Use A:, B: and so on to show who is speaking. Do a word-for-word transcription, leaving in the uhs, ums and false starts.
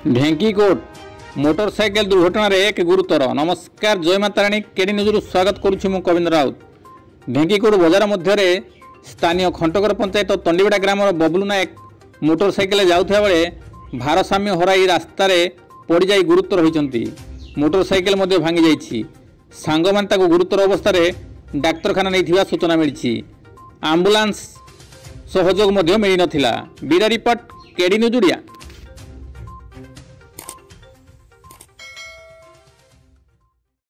A: ढेंकीकोट motorcycle दुर्घटन एक गुरुतर। नमस्कार, जय माता राणी। केडी न्यूज स्वागत करुछि मु कविंद्र राउत। ढेंकीकोट बजार मध्य स्थानीय खंटकर पंचायत तंडीबेड़ा ग्राम बबलू नायक मोटरसाइकेल जाउथिया बेले भारसाम्य हराई रास्तार पड़ जाई गुरुतर होइचंती। मोटरसाइकेल मध्य भांगी जाइछि। सांगमान ताको गुरुतर अवस्था डाक्तरखाना नहीं सूचना मिली। आंबुलांस सहयोग मध्य मिली नथिला। बीरा रिपोर्ट, केडी न्यूज ओडिया।